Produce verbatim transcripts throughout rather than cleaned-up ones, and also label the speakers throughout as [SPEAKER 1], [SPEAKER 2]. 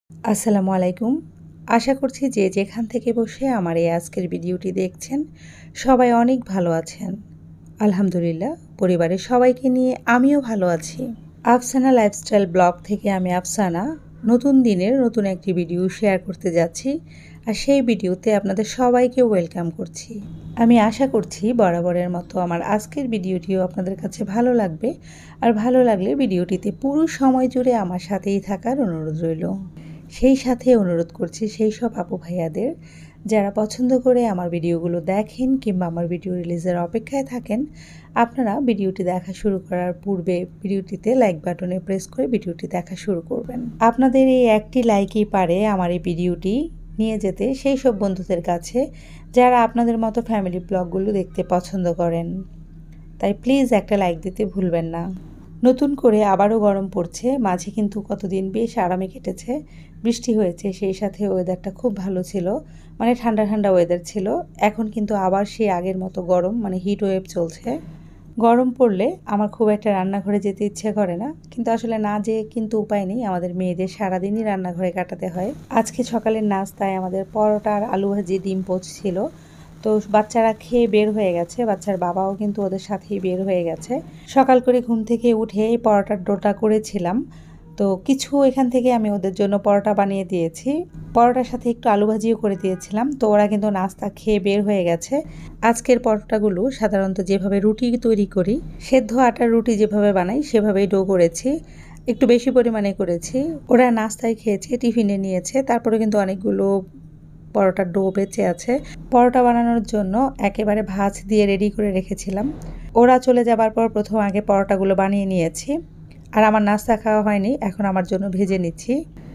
[SPEAKER 1] আসসালামু আলাইকুম। আশা করছি যে যেখান থেকে বসে আমার এই আজকের ভিডিওটি দেখছেন সবাই অনেক ভালো আছেন। আলহামদুলিল্লাহ পরিবারের সবাইকে নিয়ে আমিও ভালো আছি। আফসানা লাইফস্টাইল ব্লগ থেকে আমি আফসানা নতুন দিনের নতুন একটি ভিডিও শেয়ার করতে যাচ্ছি আর সেই ভিডিওতে আপনাদের সবাইকে ওয়েলকাম করছি। আমি আশা করছি বরাবরের মতো আমার আজকের ভিডিওটিও আপনাদের কাছে ভালো লাগবে আর ভালো লাগলে ভিডিওটিতে পুরো সময় জুড়ে আমার সাথেই থাকার অনুরোধ রইল। সেই সাথে অনুরোধ করছি সেই সব আপু ভাইয়াদের যারা পছন্দ করে আমার ভিডিওগুলো দেখেন কিংবা আমার ভিডিও রিলিজের অপেক্ষায় থাকেন, আপনারা ভিডিওটি দেখা শুরু করার পূর্বে ভিডিওটিতে লাইক বাটনে প্রেস করে ভিডিওটি দেখা শুরু করবেন। আপনাদের এই একটি লাইকই পারে আমার এই ভিডিওটি নিয়ে যেতে সেই সব বন্ধুদের কাছে যারা আপনাদের মতো ফ্যামিলি ব্লগগুলো দেখতে পছন্দ করেন। তাই প্লিজ একটা লাইক দিতে ভুলবেন না। নতুন করে আবারও গরম পড়ছে, মাঝে কিন্তু কতদিন বেশ আরামে কেটেছে, বৃষ্টি হয়েছে, সেই সাথে ওয়েদারটা খুব ভালো ছিল, মানে ঠান্ডা ঠান্ডা ওয়েদার ছিল। এখন কিন্তু আবার সেই আগের মতো গরম, মানে হিট ওয়েভ চলছে। গরম পড়লে আমার খুব একটা রান্নাঘরে যেতে ইচ্ছে করে না, কিন্তু আসলে না যেয়ে কিন্তু উপায় নেই, আমাদের মেয়েদের সারাদিনই রান্নাঘরে কাটাতে হয়। আজকে সকালের নাস্তায় আমাদের পরোটা আর আলু ভাজি ডিম পোচ ছিল। তো বাচ্চারা খেয়ে বের হয়ে গেছে, বাচ্চার বাবাও কিন্তু ওদের সাথেই বের হয়ে গেছে। সকাল করে ঘুম থেকে উঠে এই পরোটার ডোটা করেছিলাম, তো কিছু এখান থেকে আমি ওদের জন্য পরোটা বানিয়ে দিয়েছি। পরোটার সাথে একটু আলু ভাজিও করে দিয়েছিলাম, তো ওরা কিন্তু নাস্তা খেয়ে বের হয়ে গেছে। আজকের পরোটাগুলো সাধারণত যেভাবে রুটি তৈরি করি, সেদ্ধ আটার রুটি যেভাবে বানাই সেভাবেই ডো করেছি, একটু বেশি পরিমাণে করেছি। ওরা নাস্তায় খেয়েছে, টিফিনে নিয়েছে, তারপরে কিন্তু অনেকগুলো পরোটার ডো বেঁচে আছে। পরোটা বানানোর জন্য একেবারে ভাঁজ দিয়ে রেডি করে রেখেছিলাম। ওরা চলে যাবার পর প্রথম আগে পরোটাগুলো বানিয়ে নিয়েছি, আর আমার নাস্তা খাওয়া হয়নি, এখন আমার জন্য ভেজে নিচ্ছি।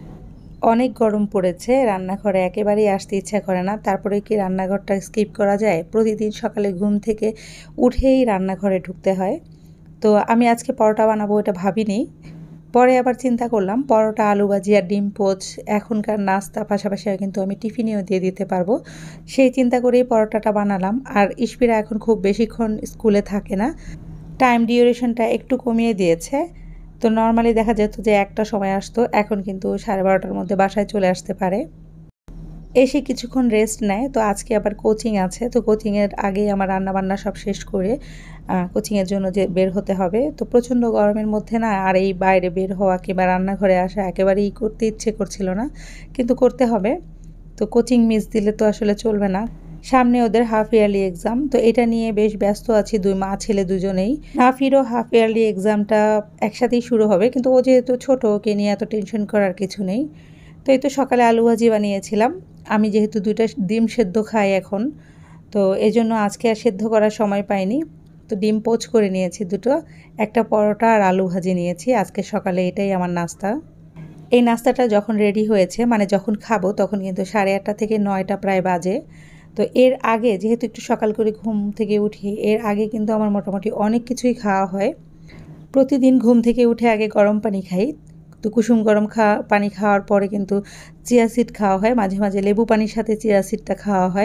[SPEAKER 1] অনেক গরম পড়েছে, রান্নাঘরে একেবারেই আসতে ইচ্ছা করে না, তারপরে কি রান্নাঘরটা স্কিপ করা যায়? প্রতিদিন সকালে ঘুম থেকে উঠেই রান্নাঘরে ঢুকতে হয়। তো আমি আজকে পরোটা বানাবো এটা ভাবিনি, পরে আবার চিন্তা করলাম পরোটা আলু ভাজি আর ডিম পোচ এখনকার নাস্তা, পাশাপাশি কিন্তু আমি টিফিনেও দিয়ে দিতে পারবো, সেই চিন্তা করেই পরোটাটা বানালাম। আর ইশপিরা এখন খুব বেশিক্ষণ স্কুলে থাকে না, টাইম ডিউরেশনটা একটু কমিয়ে দিয়েছে। তো নর্মালি দেখা যেত যে একটা সময় আসতো, এখন কিন্তু সাড়ে বারোটার মধ্যে বাসায় চলে আসতে পারে, এসে কিছুক্ষণ রেস্ট নেয়। তো আজকে আবার কোচিং আছে, তো কোচিংয়ের আগেই আমার রান্নাবান্না সব শেষ করে কোচিংয়ের জন্য যে বের হতে হবে। তো প্রচণ্ড গরমের মধ্যে না আর এই বাইরে বের হওয়া কিংবা রান্নাঘরে আসা একেবারেই করতে ইচ্ছে করছিল না, কিন্তু করতে হবে। তো কোচিং মিস দিলে তো আসলে চলবে না। সামনে ওদের হাফ ইয়ারলি এক্সাম, তো এটা নিয়ে বেশ ব্যস্ত আছি, দুই মা ছেলে দুজনেই। নাফিরও হাফ ইয়ারলি এক্সামটা একসাথেই শুরু হবে, কিন্তু ও যেহেতু ছোটো, ওকে নিয়ে এত টেনশন করার কিছু নেই। তো এই তো সকালে আলু ভাজি বানিয়েছিলাম, আমি যেহেতু দুইটা ডিম সেদ্ধ খাই এখন, তো এই জন্য আজকে আর সেদ্ধ করার সময় পাইনি, তো ডিম পোচ করে নিয়েছি দুটো, একটা পরোটা আর আলু ভাজি নিয়েছি। আজকে সকালে এটাই আমার নাস্তা। এই নাস্তাটা যখন রেডি হয়েছে, মানে যখন খাবো, তখন কিন্তু সাড়ে আটটা থেকে নয়টা প্রায় বাজে। তো এর আগে যেহেতু একটু সকাল করে ঘুম থেকে উঠি, এর আগে কিন্তু আমার মোটামুটি অনেক কিছুই খাওয়া হয়। প্রতিদিন ঘুম থেকে উঠে আগে গরম পানি খাই, তো কুসুম গরম খাওয়া পানি খাওয়ার পরে কিন্তু চিয়া সিড খাওয়া হয়, মাঝে মাঝে লেবু পানির সাথে চিয়া সিডটা খাওয়া হয়,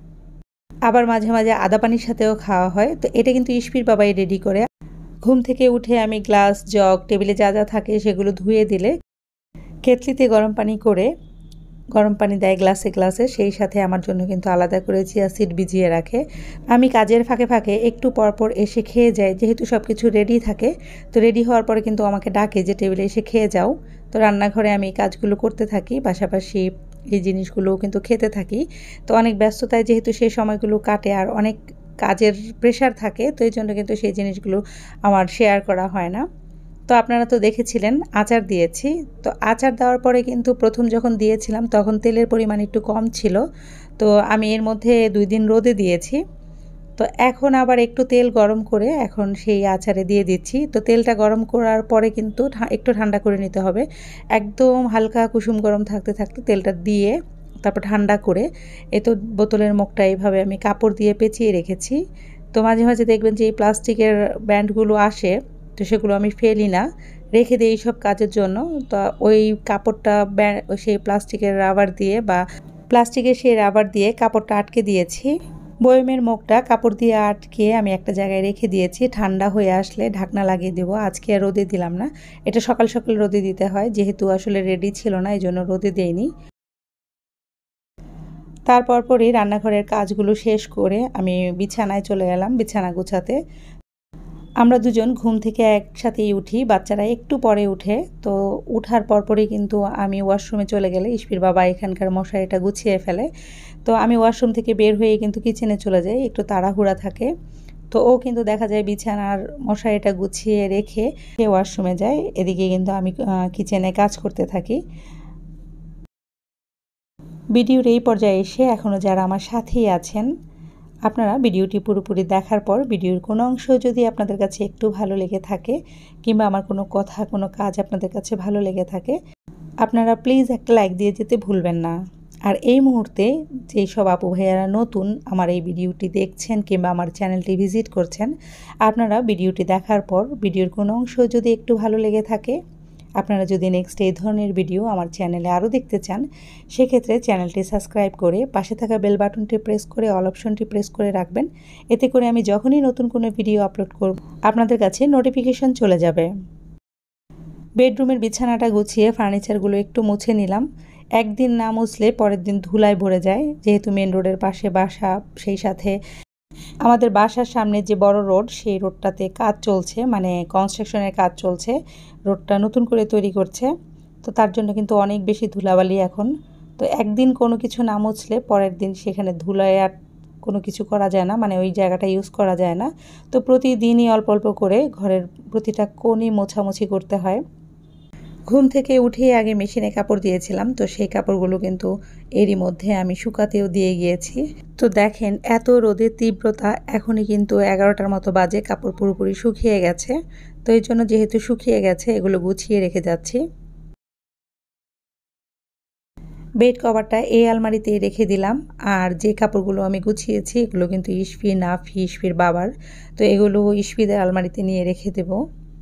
[SPEAKER 1] আবার মাঝে মাঝে আদা পানির সাথেও খাওয়া হয়। তো এটা কিন্তু ইশপির বাবাই রেডি করে। ঘুম থেকে উঠে আমি গ্লাস, জগ, টেবিলে যা যা থাকে সেগুলো ধুয়ে দিলে কেটলিতে গরম পানি করে, গরম পানি দেয় গ্লাসে গ্লাসে, সেই সাথে আমার জন্য কিন্তু আলাদা করে চিয়া সিড ভিজিয়ে রাখে। আমি কাজের ফাঁকে ফাঁকে একটু পরপর এসে খেয়ে যাই, যেহেতু সব কিছু রেডি থাকে। তো রেডি হওয়ার পরে কিন্তু আমাকে ডাকে যে টেবিলে এসে খেয়ে যাও। তো রান্নাঘরে আমি কাজগুলো করতে থাকি, পাশাপাশি এই জিনিসগুলোও কিন্তু খেতে থাকি। তো অনেক ব্যস্ততায় যেহেতু সেই সময়গুলো কাটে আর অনেক কাজের প্রেশার থাকে, তো এই জন্য কিন্তু সেই জিনিসগুলো আমার শেয়ার করা হয় না। তো আপনারা তো দেখেছিলেন আচার দিয়েছি, তো আচার দেওয়ার পরে কিন্তু প্রথম যখন দিয়েছিলাম তখন তেলের পরিমাণ একটু কম ছিল, তো আমি এর মধ্যে দুই দিন রোদে দিয়েছি। তো এখন আবার একটু তেল গরম করে এখন সেই আচারে দিয়ে দিচ্ছি। তো তেলটা গরম করার পরে কিন্তু একটু ঠান্ডা করে নিতে হবে, একদম হালকা কুসুম গরম থাকতে থাকতে তেলটা দিয়ে তারপর ঠান্ডা করে, এ তো বোতলের মুখটা এইভাবে আমি কাপড় দিয়ে পেঁচিয়ে রেখেছি। তো মাঝে মাঝে দেখবেন যে এই প্লাস্টিকের ব্যান্ডগুলো আসে, তো সেগুলো আমি ফেলি না, রেখে দিই এইসব কাজের জন্য। তো ওই কাপড়টা সেই প্লাস্টিকের রাবার দিয়ে বা প্লাস্টিকের সেই রাবার দিয়ে কাপড়টা আটকে দিয়েছি। বয়মের মুখটা কাপড় দিয়ে আটকে আমি একটা জায়গায় রেখে দিয়েছি। ঠান্ডা হয়ে আসলে ঢাকনা লাগিয়ে দেবো। আজকে আর রোদে দিলাম না। এটা সকাল সকাল রোদে দিতে হয়, যেহেতু আসলে রেডি ছিল না এই জন্য রোদে দেইনি। তারপর পরই রান্নাঘরের কাজগুলো শেষ করে আমি বিছানায় চলে গেলাম বিছানা গুছাতে। আমরা দুজন ঘুম থেকে একসাথেই উঠি, বাচ্চারা একটু পরে উঠে। তো উঠার পরপরই কিন্তু আমি ওয়াশরুমে চলে গেলে ইশফির বাবা এখানকার মশারিটা গুছিয়ে ফেলে। তো আমি ওয়াশরুম থেকে বের হয়ে কিন্তু কিচেনে চলে যাই, একটু তাড়াহুড়া থাকে। তো ও কিন্তু দেখা যায় বিছানার মশারিটা গুছিয়ে রেখে সে ওয়াশরুমে যায়, এদিকে কিন্তু আমি কিচেনে কাজ করতে থাকি। ভিডিওর এই পর্যায়ে এসে এখনও যারা আমার সাথেই আছেন, আপনারা ভিডিওটি পুরোপুরি দেখার পর ভিডিওর কোনো অংশ যদি আপনাদের কাছে একটু ভালো লেগে থাকে কিংবা আমার কোনো কথা কোনো কাজ আপনাদের কাছে ভালো লেগে থাকে, আপনারা প্লিজ একটা লাইক দিয়ে যেতে ভুলবেন না। আর এই মুহূর্তে যেই সব আপু ভাইয়ারা নতুন আমার এই ভিডিওটি দেখছেন কিংবা আমার চ্যানেলটি ভিজিট করছেন, আপনারা ভিডিওটি দেখার পর ভিডিওর কোনো অংশ যদি একটু ভালো লেগে থাকে, আপনারা যদি নেক্সট এই ধরনের ভিডিও আমার চ্যানেলে আরও দেখতে চান, সেক্ষেত্রে চ্যানেলটি সাবস্ক্রাইব করে পাশে থাকা বেল বাটনটি প্রেস করে অল অপশনটি প্রেস করে রাখবেন। এতে করে আমি যখনই নতুন কোনো ভিডিও আপলোড করব আপনাদের কাছে নোটিফিকেশন চলে যাবে। বেডরুমের বিছানাটা গুছিয়ে ফার্নিচারগুলো একটু মুছে নিলাম। একদিন না মুছলে পরের দিন ধুলায় ভরে যায়, যেহেতু মেন রোডের পাশে বাসা, সেই সাথে আমাদের বাসার সামনে যে বড় রোড, সেই রোডটাতে কাজ চলছে, মানে কনস্ট্রাকশনের কাজ চলছে, রোডটা নতুন করে তৈরি করছে। তো তার জন্য কিন্তু অনেক বেশি ধুলাবালি এখন। তো একদিন কোনো কিছু না মুছলে পরের দিন সেখানে ধুলায় আর কোনো কিছু করা যায় না, মানে ওই জায়গাটা ইউজ করা যায় না। তো প্রতিদিনই অল্প অল্প করে ঘরের প্রতিটা কোণই মোছামুছি করতে হয়। ঘুম থেকে উঠেই আগে মেশিনে কাপড় দিয়েছিলাম, তো সেই কাপড়গুলো কিন্তু এরই মধ্যে আমি শুকাতেও দিয়ে গিয়েছি। তো দেখেন এত রোদের তীব্রতা, এখনই কিন্তু এগারোটার মতো বাজে, কাপড় পুরোপুরি শুকিয়ে গেছে। তো এই জন্য যেহেতু শুকিয়ে গেছে এগুলো গুছিয়ে রেখে যাচ্ছি। বেড কভারটা এই আলমারিতেই রেখে দিলাম। আর যে কাপড়গুলো আমি গুছিয়েছি এগুলো কিন্তু ইশফি, নাফি, ইশফির বাবার, তো এগুলো ইশফিদের আলমারিতে নিয়ে রেখে দেবো।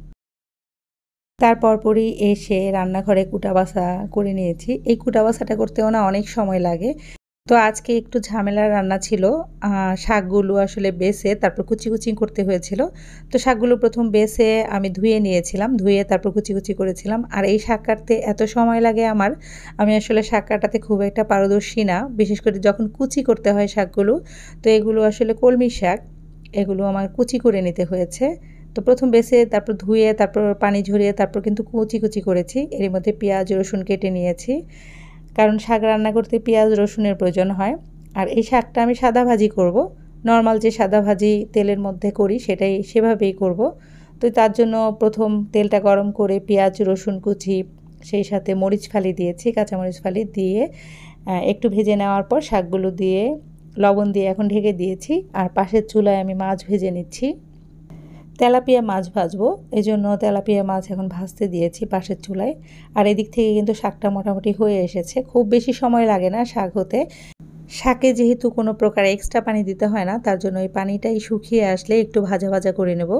[SPEAKER 1] তারপর পরই এসে রান্নাঘরে কুটাবাসা করে নিয়েছি। এই কুটাবাসাটা করতেও না অনেক সময় লাগে। তো আজকে একটু ঝামেলার রান্না ছিল। শাকগুলো আসলে বেছে তারপর কুচি কুচি করতে হয়েছিল। তো শাকগুলো প্রথম বেছে আমি ধুয়ে নিয়েছিলাম, ধুয়ে তারপর কুচি কুচি করেছিলাম। আর এই শাক কাটতে এত সময় লাগে আমার, আমি আসলে শাক কাটাতে খুব একটা পারদর্শী না, বিশেষ করে যখন কুচি করতে হয় শাকগুলো। তো এগুলো আসলে কলমি শাক, এগুলো আমার কুচি করে নিতে হয়েছে। তো প্রথম বেছে তারপর ধুয়ে তারপর পানি ঝরিয়ে তারপর কিন্তু কুচি কুচি করেছি। এর মধ্যে পেঁয়াজ রসুন কেটে নিয়েছি, কারণ শাক রান্না করতে পেঁয়াজ রসুনের প্রয়োজন হয়। আর এই শাকটা আমি সাদা ভাজি করব, নর্মাল যে সাদা ভাজি তেলের মধ্যে করি সেটাই সেভাবেই করব। তো তার জন্য প্রথম তেলটা গরম করে পেঁয়াজ রসুন কুচি, সেই সাথে মরিচ ফালি দিয়েছি, কাঁচামরিচ ফালি দিয়ে একটু ভেজে নেওয়ার পর শাকগুলো দিয়ে লবণ দিয়ে এখন ঢেকে দিয়েছি। আর পাশের চুলায় আমি মাছ ভেজে নিচ্ছি, তেলাপিয়া মাছ ভাজবো, এই জন্য তেলাপিয়া মাছ এখন ভাজতে দিয়েছি পাশের চুলায়। আর এদিক থেকে কিন্তু শাকটা মোটামুটি হয়ে এসেছে, খুব বেশি সময় লাগে না শাক হতে। শাকে যেহেতু কোনো প্রকার এক্সট্রা পানি দিতে হয় না, তার জন্য এই পানিটাই শুকিয়ে আসলে একটু ভাজা ভাজা করে নেব।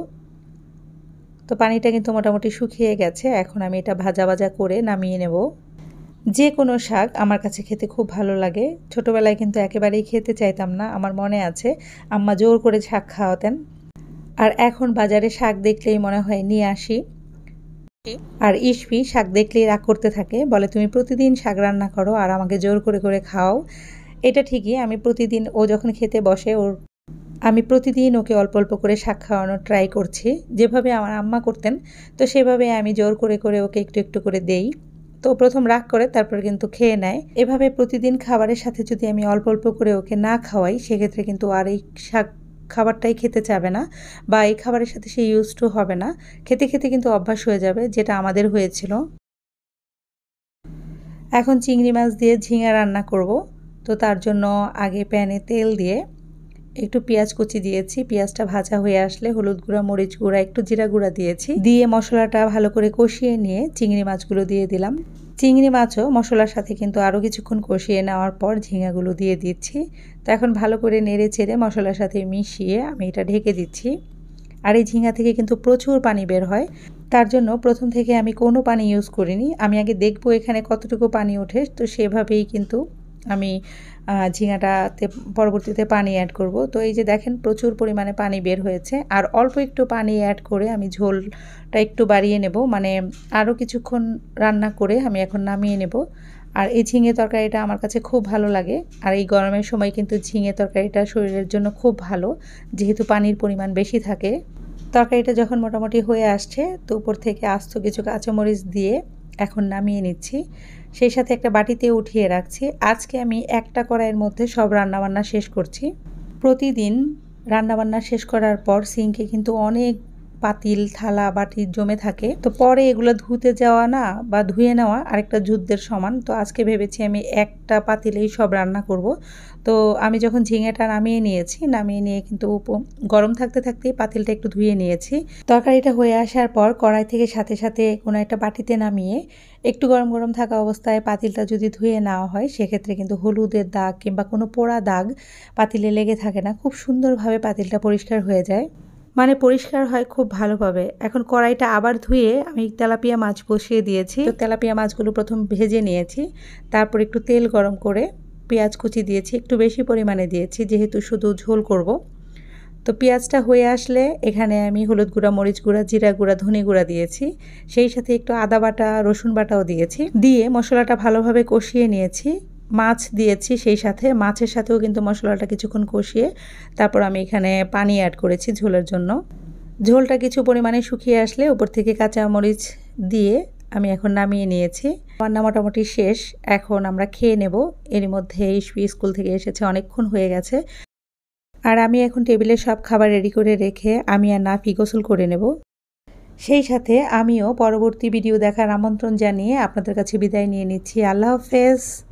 [SPEAKER 1] তো পানিটা কিন্তু মোটামুটি শুকিয়ে গেছে, এখন আমি এটা ভাজা ভাজা করে নামিয়ে নেব। যে কোনো শাক আমার কাছে খেতে খুব ভালো লাগে। ছোটোবেলায় কিন্তু একেবারেই খেতে চাইতাম না, আমার মনে আছে আম্মা জোর করে শাক খাওয়াতেন। আর এখন বাজারে শাক দেখলেই মনে হয় নিয়ে আসি। আর ইশফি শাক দেখলেই রাগ করতে থাকে, বলে তুমি প্রতিদিন শাক রান্না করো আর আমাকে জোর করে করে খাও। এটা ঠিকই, আমি প্রতিদিন ও যখন খেতে বসে ওর আমি প্রতিদিন ওকে অল্প অল্প করে শাক খাওয়ানোর ট্রাই করছি, যেভাবে আমার আম্মা করতেন। তো সেভাবে আমি জোর করে করে ওকে একটু একটু করে দেই। তো প্রথম রাগ করে তারপর কিন্তু খেয়ে নেয়। এভাবে প্রতিদিন খাবারের সাথে যদি আমি অল্প অল্প করে ওকে না খাওয়াই, সেক্ষেত্রে কিন্তু আর এই শাক খাবারটাই খেতে চাবে না, বা এই খাবারের সাথে সে ইউজ টু হবে না। খেতে খেতে কিন্তু অভ্যাস হয়ে যাবে, যেটা আমাদের হয়েছিল। এখন চিংড়ি মাছ দিয়ে ঝিঙা রান্না করব। তো তার জন্য আগে প্যানে তেল দিয়ে একটু পেঁয়াজ কুচি দিয়েছি, পেঁয়াজটা ভাজা হয়ে আসলে হলুদ গুঁড়া, মরিচ গুঁড়া, একটু জিরা গুঁড়া দিয়েছি, দিয়ে মশলাটা ভালো করে কষিয়ে নিয়ে চিংড়ি মাছগুলো দিয়ে দিলাম। চিংড়ি মাছও মশলার সাথে কিন্তু আরও কিছুক্ষণ কষিয়ে নেওয়ার পর ঝিঙাগুলো দিয়ে দিচ্ছি। তো এখন ভালো করে নেড়ে চেড়ে মশলার সাথে মিশিয়ে আমি এটা ঢেকে দিচ্ছি। আর এই ঝিঙা থেকে কিন্তু প্রচুর পানি বের হয়, তার জন্য প্রথম থেকে আমি কোনো পানি ইউজ করিনি। আমি আগে দেখবো এখানে কতটুকু পানি ওঠে, তো সেভাবেই কিন্তু আমি ঝিঙাটাতে পরবর্তীতে পানি অ্যাড করব। তো এই যে দেখেন প্রচুর পরিমাণে পানি বের হয়েছে, আর অল্প একটু পানি অ্যাড করে আমি ঝোলটা একটু বাড়িয়ে নেব, মানে আরও কিছুক্ষণ রান্না করে আমি এখন নামিয়ে নেব। আর এই ঝিঙে তরকারিটা আমার কাছে খুব ভালো লাগে, আর এই গরমের সময় কিন্তু ঝিঙে তরকারিটা শরীরের জন্য খুব ভালো, যেহেতু পানির পরিমাণ বেশি থাকে। তরকারিটা যখন মোটামুটি হয়ে আসছে, তো উপর থেকে আস্ত কিছু কাঁচামরিচ দিয়ে এখন নামিয়ে নিচ্ছি, সেই সাথে একটা বাটিতে উঠিয়ে রাখছি। আজকে আমি একটা কড়াইয়ের মধ্যে সব রান্নাবান্না শেষ করছি। প্রতিদিন রান্নাবান্না শেষ করার পর সিঙ্কে কিন্তু অনেক পাতিল থালা বাটি জমে থাকে, তো পরে এগুলো ধুতে যাওয়া না বা ধুয়ে নেওয়া আরেকটা যুদ্ধের সমান। তো আজকে ভেবেছি আমি একটা পাতিলেই সব রান্না করব। তো আমি যখন ঝিঙেটা নামিয়ে নিয়েছি, নামিয়ে নিয়ে কিন্তু গরম থাকতে থাকতেই পাতিলটা একটু ধুয়ে নিয়েছি। তরকারিটা হয়ে আসার পর কড়াই থেকে সাথে সাথে কোনো একটা বাটিতে নামিয়ে একটু গরম গরম থাকা অবস্থায় পাতিলটা যদি ধুয়ে নেওয়া হয়, সেক্ষেত্রে কিন্তু হলুদের দাগ কিংবা কোনো পোড়া দাগ পাতিলে লেগে থাকে না, খুব সুন্দরভাবে পাতিলটা পরিষ্কার হয়ে যায়, মানে পরিষ্কার হয় খুব ভালোভাবে। এখন কড়াইটা আবার ধুয়ে আমি তেলাপিয়া মাছ বসিয়ে দিয়েছি। তো তেলাপিয়া মাছগুলো প্রথম ভেজে নিয়েছি, তারপর একটু তেল গরম করে পেঁয়াজ কুচি দিয়েছি, একটু বেশি পরিমাণে দিয়েছি যেহেতু শুধু ঝোল করব। তো পেঁয়াজটা হয়ে আসলে এখানে আমি হলুদ গুঁড়া, মরিচ গুঁড়া, জিরা গুঁড়া, ধনে গুঁড়া দিয়েছি, সেই সাথে একটু আদা বাটা, রসুন বাটাও দিয়েছি। দিয়ে মশলাটা ভালোভাবে কষিয়ে নিয়েছি। মাছ দিয়েছি সেই সাথে, মাছের সাথেও কিন্তু মশলাটা কিছুক্ষণ কষিয়ে তারপর আমি এখানে পানি অ্যাড করেছি ঝোলের জন্য। ঝোলটা কিছু পরিমাণে শুকিয়ে আসলে উপর থেকে কাঁচা মরিচ দিয়ে আমি এখন নামিয়ে নিয়েছি। রান্না মোটামুটি শেষ, এখন আমরা খেয়ে নেব। এর মধ্যে ইস্যু স্কুল থেকে এসেছে, অনেকক্ষণ হয়ে গেছে। আর আমি এখন টেবিলে সব খাবার রেডি করে রেখে আমি আর নাফি গোসল করে নেব। সেই সাথে আমিও পরবর্তী ভিডিও দেখার আমন্ত্রণ জানিয়ে আপনাদের কাছে বিদায় নিয়ে নিচ্ছি। আল্লাহ হাফেজ।